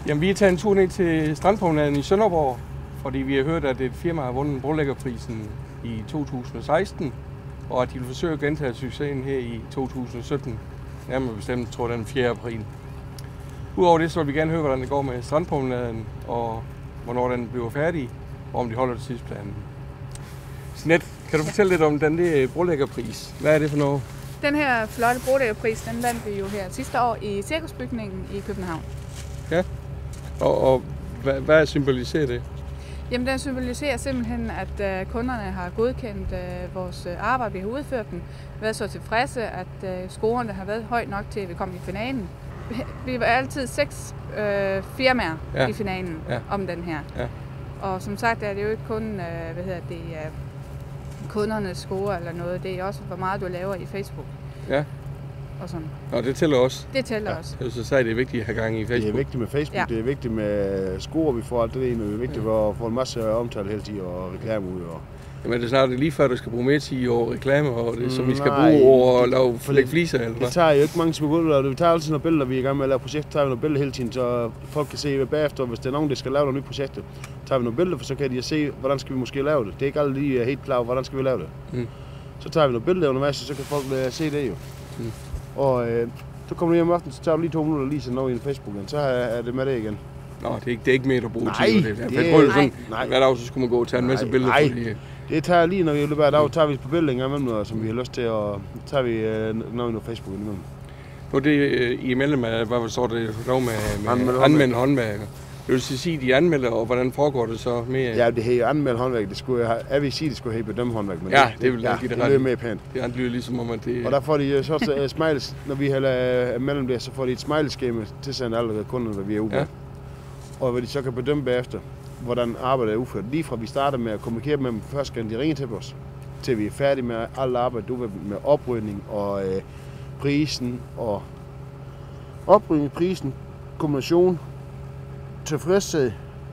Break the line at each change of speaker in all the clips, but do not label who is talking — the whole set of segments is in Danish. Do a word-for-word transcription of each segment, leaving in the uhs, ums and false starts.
Jamen, vi er taget en tur ned til strandpromenaden i Sønderborg, fordi vi har hørt, at et firma har vundet brolæggerprisen i to tusind og seksten, og at de vil forsøge at gentage succesen her i to tusind og sytten, nærmere bestemt, tror jeg, den fjerde april. Udover det, så vil vi gerne høre, hvordan det går med strandpromenaden, og hvornår den bliver færdig, og om de holder tidsplanen. Jeanette, kan du fortælle lidt om den der brolæggerpris? Hvad er det for noget?
Den her flotte brolæggerpris, den vandt vi jo her sidste år i Cirkusbygningen i København.
Ja, og, og hvad, hvad symboliserer det?
Jamen, den symboliserer simpelthen, at uh, kunderne har godkendt uh, vores arbejde, vi har udført den, været så tilfredse, at uh, scorerne har været højt nok til, at vi kom i finalen. Vi var altid seks uh, firmaer ja. i finalen ja. om den her. Ja. Og som sagt er det jo ikke kun uh, hvad hedder det, uh, kundernes score eller noget, det er også, hvor meget du laver i Facebook. Ja. Og sådan.
Og det tæller også?
Det tæller
ja.
også.
Jeg synes, at det er vigtigt at have gang i Facebook.
Det er vigtigt med Facebook, ja. Det er vigtigt med score, vi får alt det ene, det er vigtigt ja. at få en masse omtale hele tiden og reklame ud. Og...
Jamen det er snart lige før, du skal bruge mere tid over reklame, og det som vi skal Nej, bruge over at lave lægge fliser, eller hvad? Det
tager jo ikke mange sekunder, vi tager altid nogle billeder, vi er i gang med at lave projekter, tager vi nogle billeder hele tiden, så folk kan se bagefter, hvis det er nogen, der skal lave nogle nye projekter, tager vi nogle billeder, for så kan de se, hvordan skal vi måske lave det. Det er ikke alle lige helt klar, hvordan skal vi lave det. Mm. Så tager vi nogle billeder undervejs, så kan folk se det jo. Mm. Og øh, så kommer du hjem om aftenen, så tager du lige to minutter lige sådan noget i en Facebook, så er det med det igen.
Nå, det er ikke, det er ikke mere, du bruger
nej,
tid. Det er, det er sådan, nej. Hver dag, så skulle man gå og tage en masse nej, billeder. Nej, fordi...
det tager lige, når vi løber af dag, tager vi på billeder engang imellem, som vi har lyst til, og tager vi øh, noget på Facebook imellem.
Nu er det øh, imellem, hvad så det lov med, med anmeldt håndværker. Jeg vil sige, de anmelder, og hvordan foregår det så mere?
Ja, det hedder anmeldt håndværk. Det skulle have, jeg vil sige, det skulle have bedømt håndværk. Men
ja,
det,
det vil
ja,
give det,
det
ret.
Mere pænt.
Det er lyder ligesom om, at det...
Og der får de så også uh, smiles, når vi hælder mellem det, så får de et smileskema til sendt alle kunder, hvad vi er ude ja. Og hvad de så kan bedømme bagefter, hvordan arbejdet er udført. Lige fra vi starter med at kommunikere med dem første gang, de ringer til os, til vi er færdige med alle arbejde, med oprydning og øh, prisen og oprydning, prisen, kombination, tilfredshed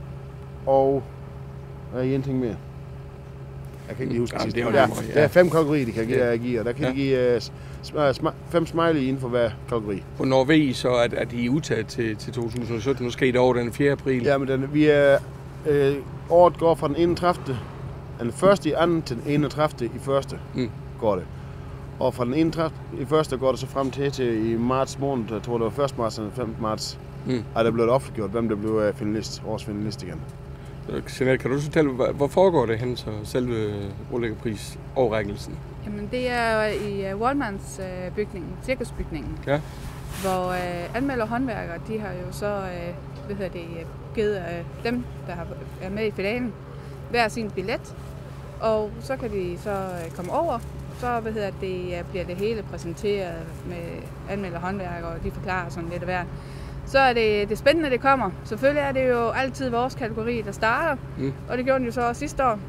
og er en ting mere. Jeg kan ikke lige huske
ja,
det.
Det er,
der,
ja.
der er fem kategorier, de kan ja. give, og der kan ja. de give uh, sm- fem smiley inden for hver kategori.
Hvornår ved I så, at, at I er udtaget til, til to tusind og sytten? Nu skal I det over den fjerde april.
Ja, men den, vi er, øh, året går fra den enogtredivte den første i anden til den enogtredivte i første mm. går det. Og fra den enogtredivte i første går det så frem til, til i marts måned, jeg tror det var første marts eller femte marts, mm. er der blevet offentliggjort, hvem der blev finalist, års finalist igen.
Jeanette, kan du så fortælle, hvor foregår det hen, så selve brolæggerpris overrækkelsen?
Jamen det er i Wallmans bygningen, Cirkusbygningen, ja. hvor uh, anmelder håndværkere, de har jo så uh, hvad hedder det, givet uh, dem, der har, er med i finalen, hver sin billet, og så kan de så uh, komme over, så hvad hedder det, uh, bliver det hele præsenteret med anmelder håndværkere, og de forklarer sådan lidt af hvert. Så er det, det spændende, det kommer. Selvfølgelig er det jo altid vores kategori, der starter, mm. og det gjorde den jo så også sidste år.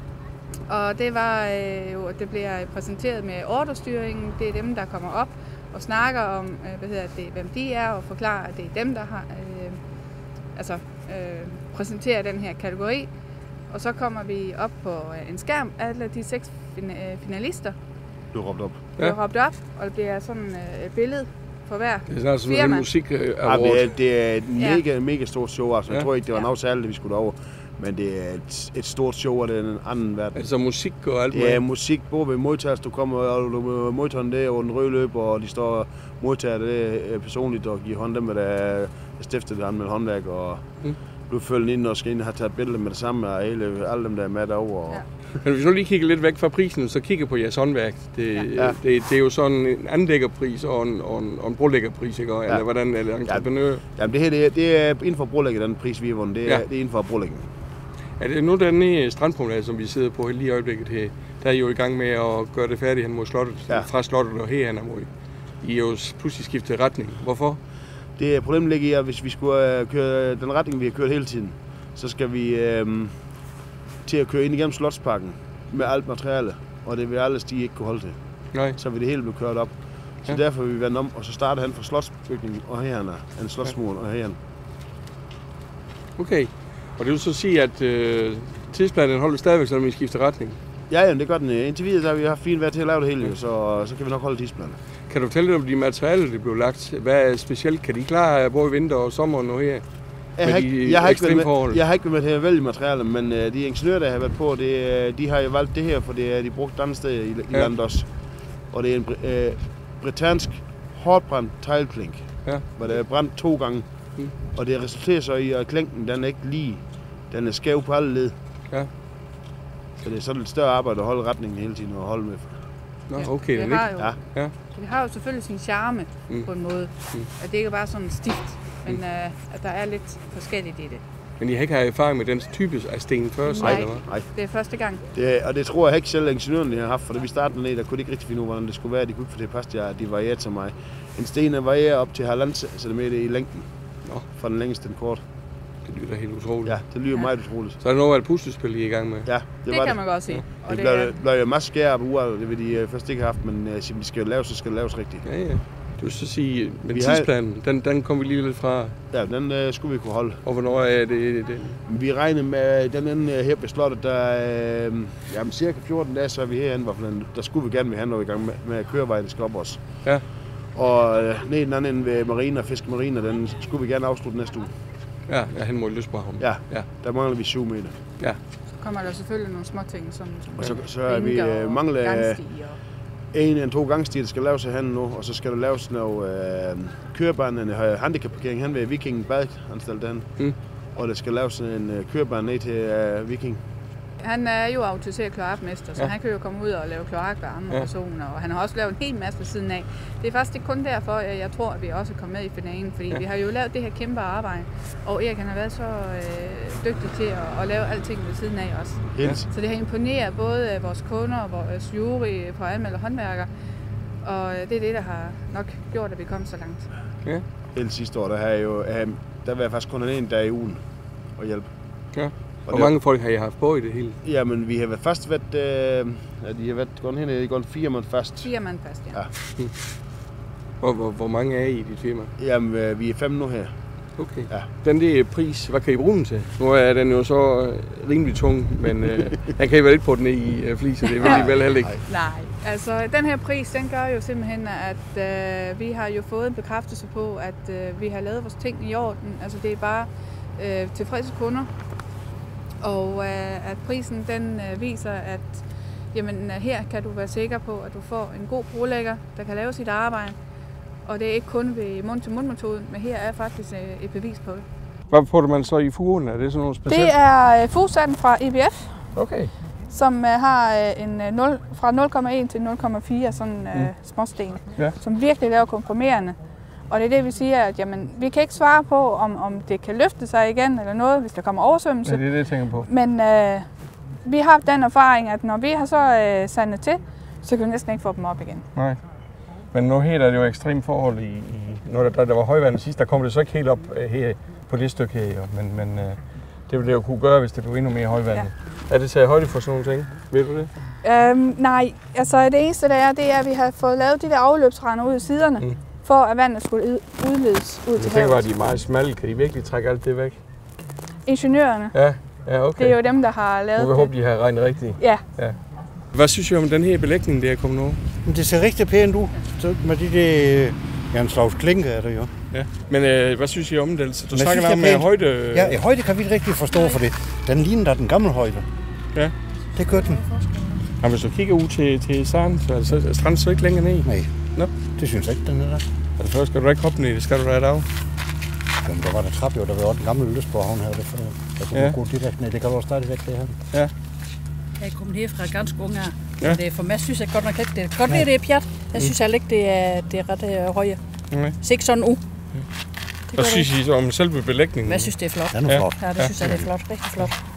Og det var øh, jo, det bliver præsenteret med orderstyringen. Det er dem, der kommer op og snakker om, øh, hvad hedder det, hvem de er, og forklarer, at det er dem, der har, øh, altså, øh, præsenterer den her kategori. Og så kommer vi op på øh, en skærm, alle de seks finalister.
Du har råbt op.
Du har råbt op, og det er sådan øh, et billede for hver
det er sådan
firma.
En musik
ja, det, er, det er et mega, ja. mega stort show. Altså. Jeg ja. tror ikke, det var ja. noget særligt, vi skulle derover. Men det er et, et stort show, og det er en anden verden.
Altså musik og alt
muligt? Ja, musik. Både ved modtagelse, du kommer og du modtager det over den røde løber, og de står og modtager det personligt og giver hånd dem, hvad der er stiftet med håndværk. Og mm. du følger ind og skal ind og have taget billeder med det samme, og alle, alle dem, der er med derovre. Ja.
Men hvis du lige kigger lidt væk fra prisen, så kigger på jeres håndværk. Det, ja. det, det er jo sådan en anlæggerpris og en, og en, og en brolæggerpris, ikke? Eller ja. hvordan, eller entreprenør?
Ja. Jamen det her, det er, det er inden for brolægger, den pris, vi har vundet. Det er, ja. det er inden for brolæggen.
Er det nu den nye strandpromenade, som vi sidder på lige i øjeblikket her, der er I jo i gang med at gøre det færdigt hen mod slottet, ja. fra slottet og herhen mod. I er jo pludselig skiftet retning. Hvorfor?
Det er problemet ligger i, at hvis vi skulle køre den retning, vi har kørt hele tiden, så skal vi øh, til at køre ind igennem Slotsparken med alt materiale, og det vil alle stige ikke kunne holde til. Nej. Så vil det hele blive kørt op. Så ja. derfor vil vi vende om, og så starter han fra Slotsbygningen og herhen, en slotsmuren og herhen.
Okay. Og det vil så sige, at øh, tidsplanen holder stadigvæk, selvom vi skifter retning?
Ja, jamen, det gør den. Indtil videre så har vi haft fint vejr til at lave det hele, ja. så, så kan vi nok holde tidsplanen.
Kan du fortælle lidt om de materialer, der blev lagt? Hvad er specielt? Kan de klare både vinter og sommer nu her?
Jeg har, ikke, jeg, har ikke været med, jeg har ikke været med til at vælge materialer, men uh, de ingeniører, der har været på, det, de har jo valgt det her, for det er de brugt andre steder i, i ja. landet også. Og det er en uh, britansk hårdbrændt teglklink, ja. hvor det er brændt to gange. Mm. Og det resulterer så i, at klinken den er ikke lige, den er skæv på alle led. Ja. Så det er sådan et større arbejde at holde retningen hele tiden og holde med.
Nå, okay,
det,
det,
har jo,
ja.
det har jo selvfølgelig sin charme mm. på en måde. Mm. At det ikke er bare sådan stift, men mm. uh, at der er lidt forskelligt i det.
Men I har ikke haft erfaring med den type af sten før?
Nej, eller hvad? Nej, det er første gang.
Det, og det tror jeg ikke selv, ingeniørerne har haft, for da vi startede ned, der kunne de ikke rigtig finde ud, hvordan det skulle være. De kunne ikke få det passet, at de varierer til mig. En sten varierer op til halvanden centimeter i længden. Nå. Fra den længste den kort.
Det lyder helt utroligt.
Ja, det lyder ja. meget utroligt.
Så er der noget af et puslespil, I er i gang med?
Ja, det,
det
var
kan
det.
man godt se. Ja.
Og det, det blev jo masser skære på uret, det vil de uh, først ikke have haft, men uh, hvis de skal jo laves, så skal det laves rigtigt.
Ja, ja. Det vil så sige, men tidsplanen, har... den, den kommer vi lige lidt fra.
Ja, den uh, skulle vi kunne holde.
Og hvornår er det? det?
Vi regner med, den ende her på slottet, der uh, jamen, cirka fjorten dage, så er vi herinde, hvor der skulle vi gerne vil have noget i gang med, med kørevejen, det skal op også. Ja. Og uh, ned den anden ende ved Marina, Fiskemarina, den skulle vi gerne afslutte næste uge.
Ja, ja, hen mod Lystbarhavn.
Ja, ja, der mangler vi syv meter.
Ja.
Så kommer der selvfølgelig nogle små ting, som, som
og så, så er vi uh, mangler en eller to gangstier, der skal laves her nu, og så skal der laves noget uh, kørebane, en handicapparkering hen ved Vikingen Badeanstalt den. Mm. Og der skal laves en uh, kørebane ned til uh, Viking.
Han er jo autoriseret kloakmester, så ja. han kan jo komme ud og lave kloak ved andre ja. personer, og han har også lavet en hel masse ved siden af. Det er faktisk ikke kun derfor, at jeg tror, at vi også er kommet med i finalen, fordi ja. vi har jo lavet det her kæmpe arbejde, og Erik han har været så øh, dygtig til at, at lave alting ved siden af også. Ja. Så det har imponeret både vores kunder og vores jury på Anmelder Håndværker, og det er det, der har nok gjort, at vi kom så langt.
Ja. Hele sidste år, der har jeg jo, der var jeg faktisk kun en dag i ugen at hjælpe. Ja.
Hvor mange folk har I haft på i det hele?
Jamen, vi har været fast været, øh, ja, de har været gået hen i gået fire mand fast.
Fire mand fast, ja. ja.
Hmm. Hvor, hvor, hvor mange er I i dit firma?
Jamen, øh, vi er fem nu her.
Okay. Ja. Den der pris, hvad kan I bruge den til? Nu er den jo så øh, rimelig tung, men øh, den kan I vel ikke på den i øh, fliser, det vil I vel heller ikke?
Nej, altså den her pris, den gør jo simpelthen, at øh, vi har jo fået en bekræftelse på, at øh, vi har lavet vores ting i orden. Altså det er bare øh, tilfredse kunder. Og øh, at prisen den øh, viser, at jamen, her kan du være sikker på, at du får en god brolægger, der kan lave sit arbejde. Og det er ikke kun ved mund-til-mund-metoden, men her er faktisk øh, et bevis på det.
Hvad putter man så i fugen? Er det sådan noget specielt?
Det er øh, fugsatten fra E B F,
okay.
som øh, har øh, en øh, nul, fra nul komma en til nul komma fire sådan øh, mm. småsten, ja. som virkelig laver komprimerende. Og det er det, vi siger, at jamen, vi kan ikke svare på, om, om det kan løfte sig igen eller noget, hvis der kommer oversvømmelse.
Ja, det er det, jeg tænker på.
Men øh, vi har den erfaring, at når vi har så øh, sandet til, så kan vi næsten ikke få dem op igen.
Nej. Men nu her er det jo ekstremt forhold i, i når der, der var højvand sidst, der kom det så ikke helt op øh, her på det stykke her, men, men øh, det ville det jo kunne gøre, hvis det blev endnu mere højvand. Ja. Er det taget højde for sådan nogle ting? Ved du det?
Øhm, nej, altså det eneste der er, det er, at vi har fået lavet de der afløbsrender ud i siderne. Mm. For at vandet skulle udledes ud til havet.
Jeg tænker bare, at de er meget smalle. Kan de virkelig trække alt det væk?
Ingeniørerne.
Ja, ja, okay.
Det er jo dem, der har lavet det.
Jeg håber, de har regnet rigtigt.
Ja.
ja. Hvad synes I om den her belægning, der er kommet nu?
Det ser rigtig pænt ud. Med de der... Ja, en slags klinker er det jo.
Ja. Men øh, hvad synes I om det? Så du snakker om med højde...
Ja, i højde kan vi ikke rigtig forstå for det. Den ligner da den gamle højde.
Ja.
Det gør den.
Og hvis du kigger ud til, til stranden, så er stranden så ikke længere ned?
Nej,
Nå?
Det synes jeg ikke, den er der.
Og først skal du ikke hoppe ned, det skal du da i dag.
Jamen, der var der trappe jo, der var også den gamle Lystbarhavn her. Der kunne ja. gå direkte ned, det kan du også stadigvæk det her.
Ja. Jeg er kommet her fra ganske unge her. Ja. Det er for mig synes jeg godt nok ikke, det er godt ved, det er pjat. Jeg synes heller ikke, det er, det er ret uh, høje. Nej. Så ikke sådan u.
Hvad synes I så om selve belægningen?
Jeg synes, det er flot.
Den er flot.
Ja, det synes jeg, det er flot. Rigtig flot.